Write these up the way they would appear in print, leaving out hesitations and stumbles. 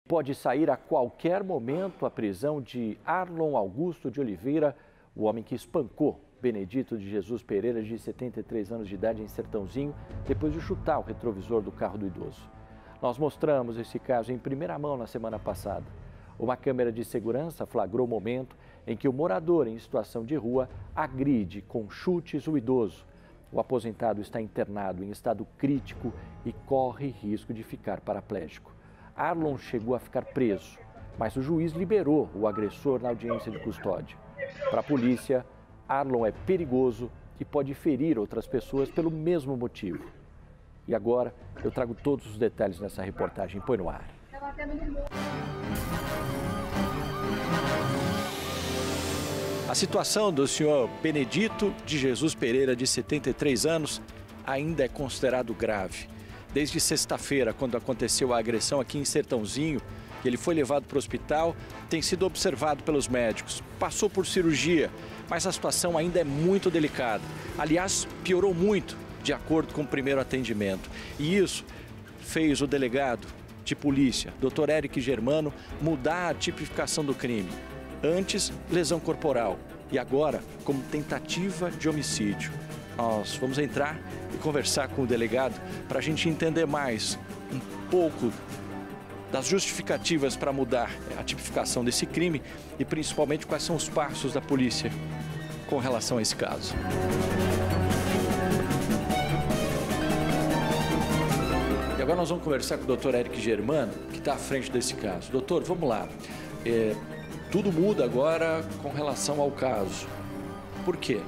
pode sair a qualquer momento a prisão de Arlon Augusto de Oliveira, o homem que espancou Benedito de Jesus Pereira, de 73 anos de idade, em Sertãozinho, depois de chutar o retrovisor do carro do idoso. Nós mostramos esse caso em primeira mão na semana passada. Uma câmera de segurança flagrou o momento em que o morador em situação de rua agride com chutes o idoso. O aposentado está internado em estado crítico e corre risco de ficar paraplégico. Arlon chegou a ficar preso, mas o juiz liberou o agressor na audiência de custódia. Para a polícia, Arlon é perigoso e pode ferir outras pessoas pelo mesmo motivo. E agora eu trago todos os detalhes nessa reportagem. Põe no ar. A situação do senhor Benedito de Jesus Pereira, de 73 anos, ainda é considerado grave. Desde sexta-feira, quando aconteceu a agressão aqui em Sertãozinho, ele foi levado para o hospital, tem sido observado pelos médicos, passou por cirurgia, mas a situação ainda é muito delicada. Aliás, piorou muito, de acordo com o primeiro atendimento. E isso fez o delegado de polícia, Dr. Eric Germano, mudar a tipificação do crime. Antes, lesão corporal, e agora, como tentativa de homicídio. Nós vamos entrar e conversar com o delegado para a gente entender mais um pouco das justificativas para mudar a tipificação desse crime e principalmente quais são os passos da polícia com relação a esse caso. E agora nós vamos conversar com o Dr. Eric Germano, que está à frente desse caso. Doutor, vamos lá. Tudo muda agora com relação ao caso. Por quê?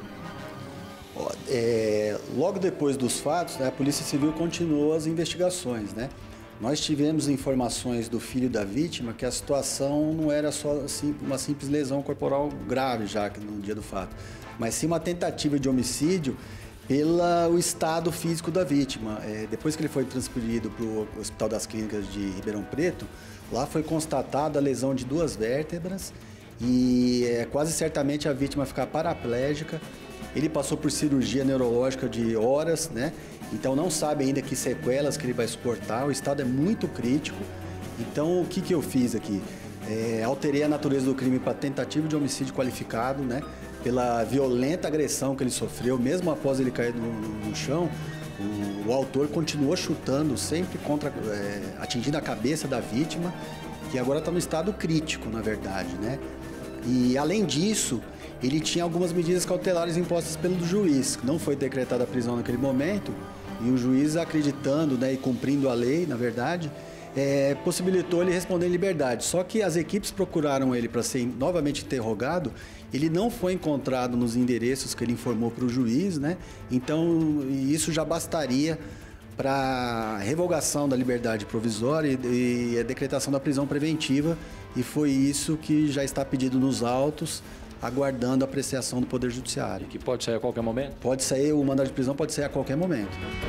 Logo depois dos fatos, né, a Polícia Civil continuou as investigações, né? Nós tivemos informações do filho da vítima que a situação não era só assim, uma simples lesão corporal grave já no dia do fato, mas sim uma tentativa de homicídio pelo estado físico da vítima. Depois que ele foi transferido para o Hospital das Clínicas de Ribeirão Preto, lá foi constatada a lesão de 2 vértebras e quase certamente a vítima ficar paraplégica. Ele passou por cirurgia neurológica de horas, né? Então não sabe ainda que sequelas que ele vai suportar, o estado é muito crítico. Então o que eu fiz aqui? Alterei a natureza do crime para tentativa de homicídio qualificado, né? Pela violenta agressão que ele sofreu, mesmo após ele cair no chão, o autor continuou chutando, sempre atingindo a cabeça da vítima, que agora está no estado crítico, na verdade, né? E além disso, ele tinha algumas medidas cautelares impostas pelo juiz. Não foi decretada a prisão naquele momento e o juiz, acreditando, né, e cumprindo a lei, na verdade, possibilitou ele responder em liberdade. Só que as equipes procuraram ele para ser novamente interrogado. Ele não foi encontrado nos endereços que ele informou para o juiz, né? Então, isso já bastaria para a revogação da liberdade provisória e a decretação da prisão preventiva. E foi isso que já está pedido nos autos, aguardando a apreciação do Poder Judiciário. Que pode sair a qualquer momento? Pode sair, o mandado de prisão pode sair a qualquer momento.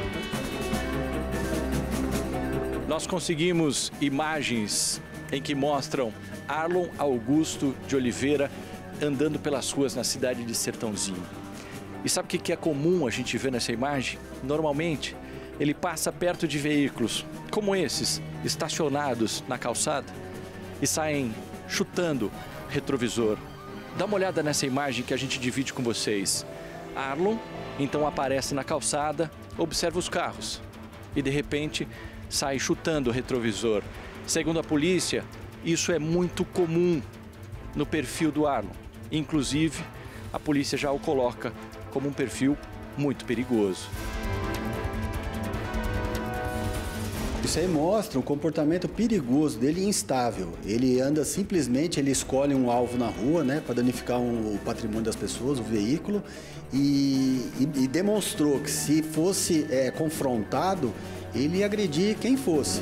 Nós conseguimos imagens em que mostram Arlon Augusto de Oliveira andando pelas ruas na cidade de Sertãozinho. E sabe o que é comum a gente ver nessa imagem? Normalmente, ele passa perto de veículos como esses, estacionados na calçada, e saem chutando retrovisor. Dá uma olhada nessa imagem que a gente divide com vocês. Arlon, então, aparece na calçada, observa os carros e, de repente, sai chutando o retrovisor. Segundo a polícia, isso é muito comum no perfil do Arlon. Inclusive, a polícia já o coloca como um perfil muito perigoso. Isso aí mostra um comportamento perigoso dele e instável. Ele anda simplesmente, ele escolhe um alvo na rua, né, para danificar o patrimônio das pessoas, o veículo, e demonstrou que se fosse confrontado, ele ia agredir quem fosse.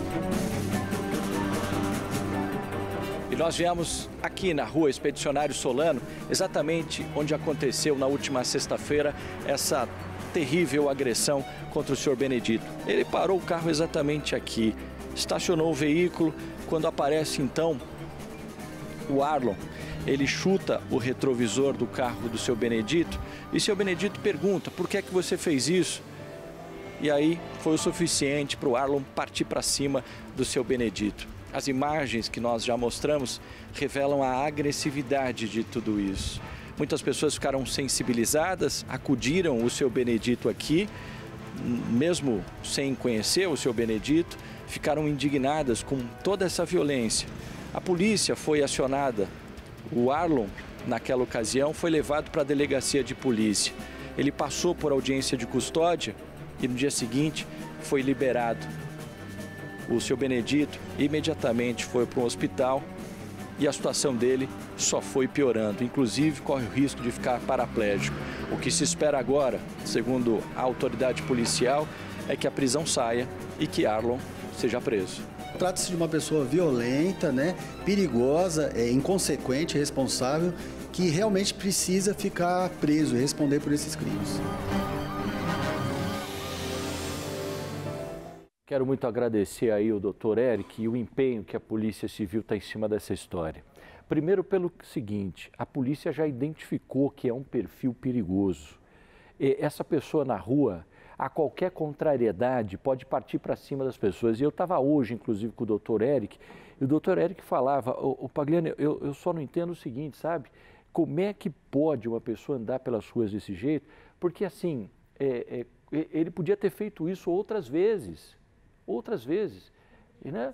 E nós viemos aqui na rua Expedicionário Solano, exatamente onde aconteceu na última sexta-feira essa terrível agressão contra o senhor Benedito. Ele parou o carro exatamente aqui, estacionou o veículo, quando aparece então o Arlon, ele chuta o retrovisor do carro do seu Benedito e seu Benedito pergunta: por que é que você fez isso? E aí foi o suficiente para o Arlon partir para cima do seu Benedito. As imagens que nós já mostramos revelam a agressividade de tudo isso. Muitas pessoas ficaram sensibilizadas, acudiram o seu Benedito aqui, mesmo sem conhecer o seu Benedito, ficaram indignadas com toda essa violência. A polícia foi acionada, o Arlon, naquela ocasião, foi levado para a delegacia de polícia. Ele passou por audiência de custódia e no dia seguinte foi liberado. O seu Benedito imediatamente foi para um hospital e a situação dele só foi piorando. Inclusive, corre o risco de ficar paraplégico. O que se espera agora, segundo a autoridade policial, é que a prisão saia e que Arlon seja preso. Trata-se de uma pessoa violenta, né, perigosa, inconsequente, responsável, que realmente precisa ficar preso e responder por esses crimes. Quero muito agradecer aí o doutor Eric e o empenho que a Polícia Civil está em cima dessa história. Primeiro pelo seguinte, a polícia já identificou que é um perfil perigoso. Essa pessoa na rua, a qualquer contrariedade, pode partir para cima das pessoas. E eu estava hoje, inclusive, com o doutor Eric, e o doutor Eric falava, o Pagliani, eu só não entendo o seguinte, sabe? Como é que pode uma pessoa andar pelas ruas desse jeito? Porque, assim, ele podia ter feito isso outras vezes, né?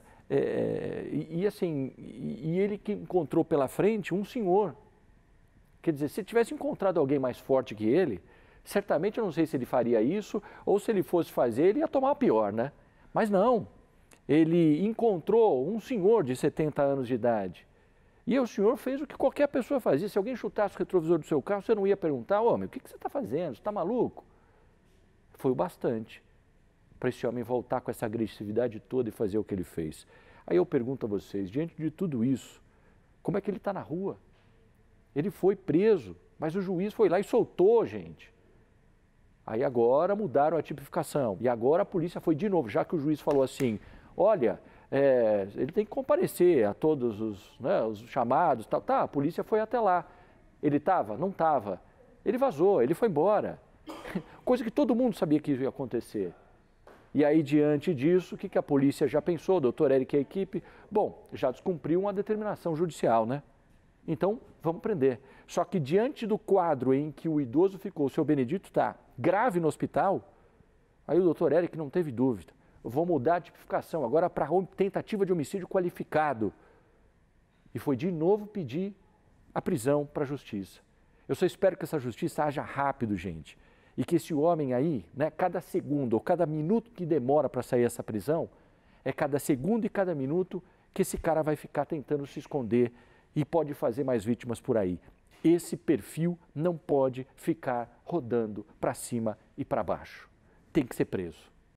E ele que encontrou pela frente um senhor. Quer dizer, se tivesse encontrado alguém mais forte que ele, certamente eu não sei se ele faria isso, ou se ele fosse fazer, ele ia tomar o pior, né? Mas não, ele encontrou um senhor de 70 anos de idade. E o senhor fez o que qualquer pessoa fazia. Se alguém chutasse o retrovisor do seu carro, você não ia perguntar, homem, o que você está fazendo? Você está maluco? Foi o bastante para esse homem voltar com essa agressividade toda e fazer o que ele fez. Aí eu pergunto a vocês, diante de tudo isso, como é que ele está na rua? Ele foi preso, mas o juiz foi lá e soltou, gente. Aí agora mudaram a tipificação. E agora a polícia foi de novo, já que o juiz falou assim, olha, ele tem que comparecer a todos os chamados, tal. Tá, a polícia foi até lá. Ele estava? Não estava. Ele vazou, ele foi embora. Coisa que todo mundo sabia que isso ia acontecer. E aí, diante disso, o que a polícia já pensou, o doutor Eric e a equipe? Bom, já descumpriu uma determinação judicial, né? Então, vamos prender. Só que diante do quadro em que o idoso ficou, o seu Benedito está grave no hospital, aí o doutor Eric não teve dúvida. Vou mudar a tipificação agora para tentativa de homicídio qualificado. E foi de novo pedir a prisão para a justiça. Eu só espero que essa justiça haja rápido, gente. E que esse homem aí, né, cada segundo ou cada minuto que demora para sair essa prisão, é cada segundo e cada minuto que esse cara vai ficar tentando se esconder e pode fazer mais vítimas por aí. Esse perfil não pode ficar rodando para cima e para baixo. Tem que ser preso.